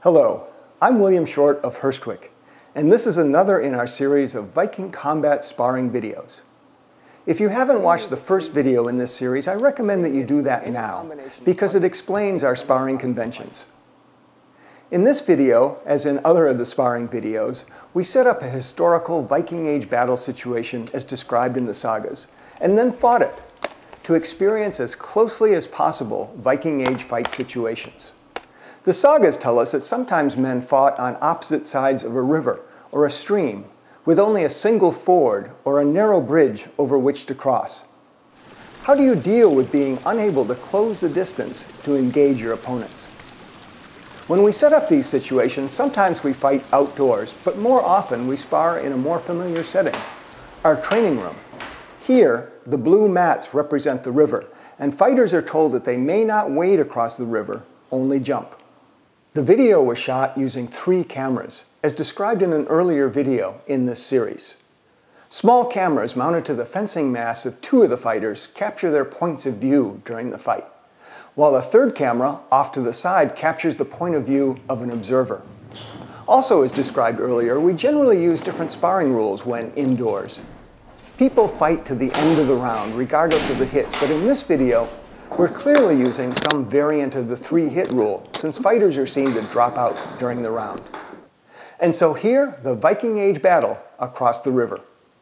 Hello, I'm William Short of Hurstwic, and this is another in our series of Viking combat sparring videos. If you haven't watched the first video in this series, I recommend that you do that now, because it explains our sparring conventions. In this video, as in other of the sparring videos, we set up a historical Viking Age battle situation as described in the sagas, and then fought it, to experience as closely as possible Viking Age fight situations. The sagas tell us that sometimes men fought on opposite sides of a river or a stream with only a single ford or a narrow bridge over which to cross. How do you deal with being unable to close the distance to engage your opponents? When we set up these situations, sometimes we fight outdoors, but more often we spar in a more familiar setting, our training room. Here, the blue mats represent the river, and fighters are told that they may not wade across the river, only jump. The video was shot using 3 cameras, as described in an earlier video in this series. Small cameras mounted to the fencing mass of 2 of the fighters capture their points of view during the fight, while a third camera, off to the side, captures the point of view of an observer. Also, as described earlier, we generally use different sparring rules when indoors. People fight to the end of the round, regardless of the hits, but in this video, we're clearly using some variant of the 3-hit rule, since fighters are seen to drop out during the round. And so here, the Viking Age battle across the river.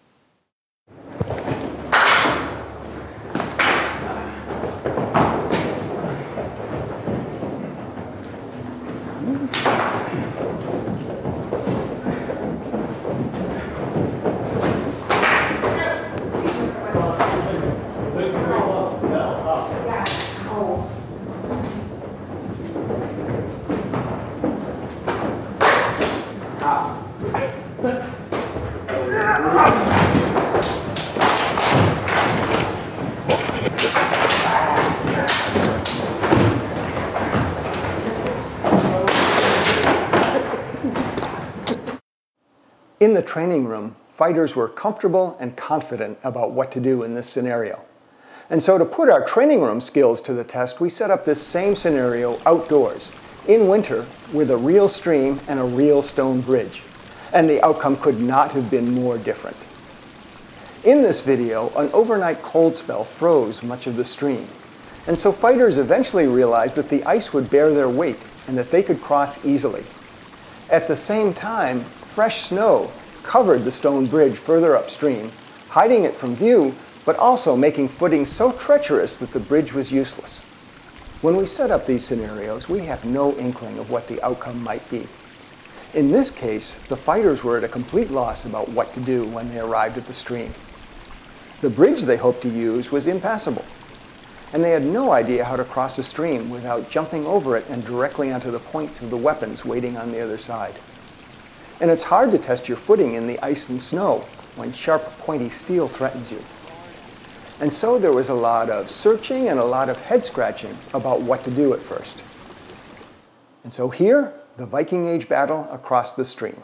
In the training room, fighters were comfortable and confident about what to do in this scenario. And so to put our training room skills to the test, we set up this same scenario outdoors, in winter, with a real stream and a real stone bridge. And the outcome could not have been more different. In this video, an overnight cold spell froze much of the stream. And so fighters eventually realized that the ice would bear their weight and that they could cross easily. At the same time, fresh snow covered the stone bridge further upstream, hiding it from view, but also making footing so treacherous that the bridge was useless. When we set up these scenarios, we have no inkling of what the outcome might be. In this case, the fighters were at a complete loss about what to do when they arrived at the stream. The bridge they hoped to use was impassable, and they had no idea how to cross a stream without jumping over it and directly onto the points of the weapons waiting on the other side. And it's hard to test your footing in the ice and snow when sharp, pointy steel threatens you. And so there was a lot of searching and a lot of head scratching about what to do at first. And so here, the Viking Age battle across the stream.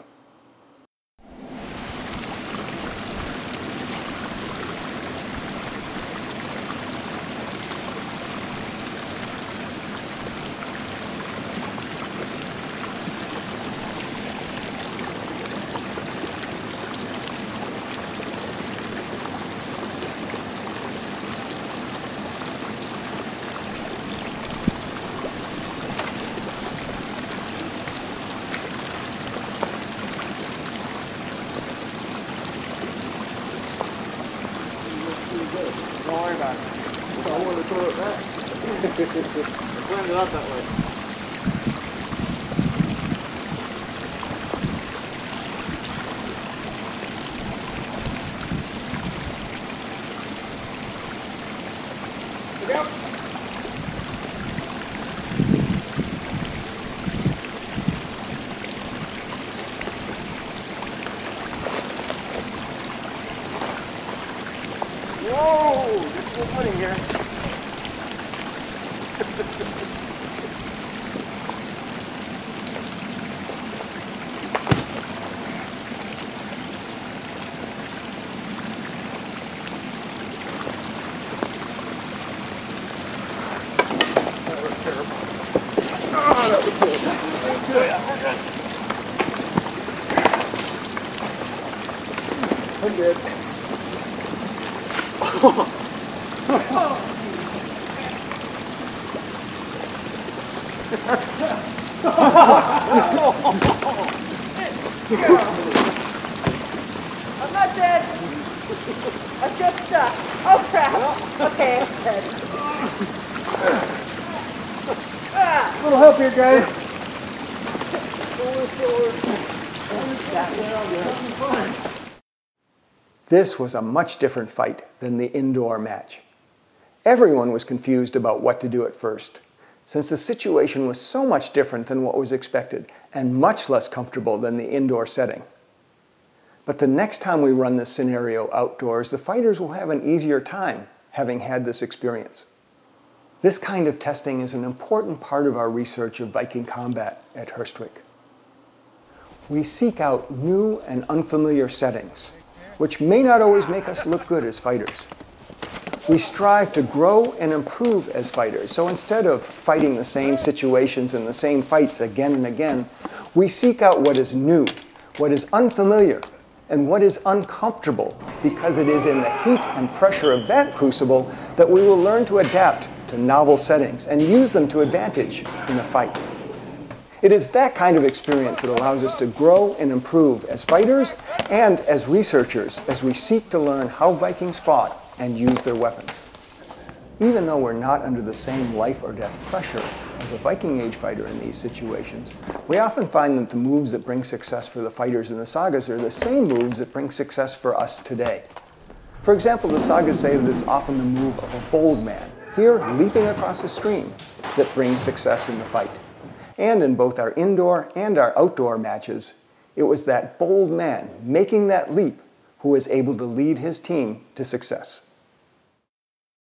Don't worry about it. I want to throw it back. I planned it out that way. Look out! Whoa! This is good footing here. I'm dead. I'm not dead. I'm just stuck. Oh crap. Okay, I'm dead. A little help here, guys. This was a much different fight than the indoor match. Everyone was confused about what to do at first, since the situation was so much different than what was expected and much less comfortable than the indoor setting. But the next time we run this scenario outdoors, the fighters will have an easier time having had this experience. This kind of testing is an important part of our research of Viking combat at Hurstwic. We seek out new and unfamiliar settings, which may not always make us look good as fighters. We strive to grow and improve as fighters, so instead of fighting the same situations and the same fights again and again, we seek out what is new, what is unfamiliar, and what is uncomfortable, because it is in the heat and pressure of that crucible that we will learn to adapt to novel settings and use them to advantage in a fight. It is that kind of experience that allows us to grow and improve as fighters and as researchers as we seek to learn how Vikings fought and used their weapons. Even though we're not under the same life or death pressure as a Viking Age fighter in these situations, we often find that the moves that bring success for the fighters in the sagas are the same moves that bring success for us today. For example, the sagas say that it's often the move of a bold man, here leaping across a stream, that brings success in the fight. And in both our indoor and our outdoor matches, it was that bold man making that leap who was able to lead his team to success.